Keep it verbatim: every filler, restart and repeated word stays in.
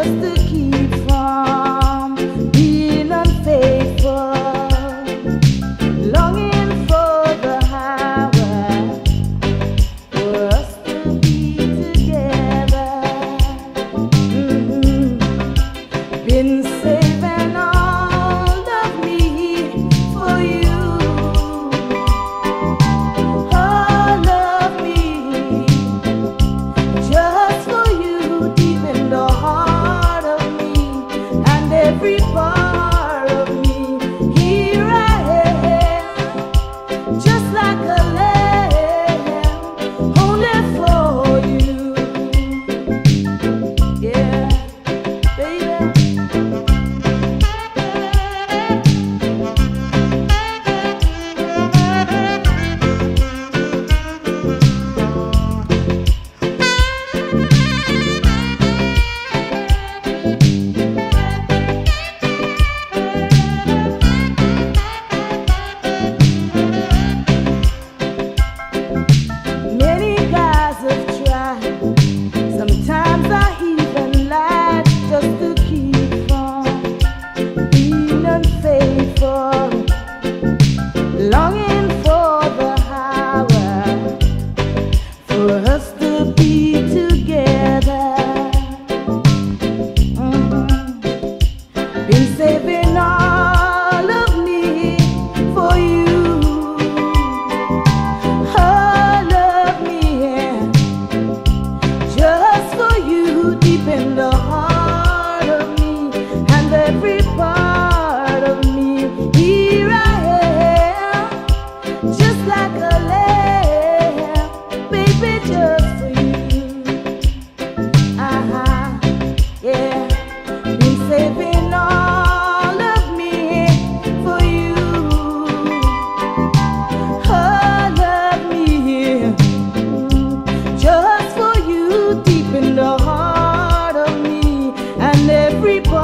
to keep from being unfaithful, longing for the highway for us to be together. Mm-hmm. Been saving all of me for you. All of me, just for you, deep in the heart of me, and every part of me. Here I am, just like a lamb, only for you. Yeah, baby. Many guys have tried, sometimes I even lied, just to keep from being unfaithful, longing for the highway for us to be together. Mhm. Been saving all of me for you. All of me, yeah. Just for you, deep in the heart of me, and every part of me. Here I am, just like a lamb, baby, just for you. Uh-huh, yeah. Been saving all of me for you. All of me, just for you, deep in the heart of me, and every part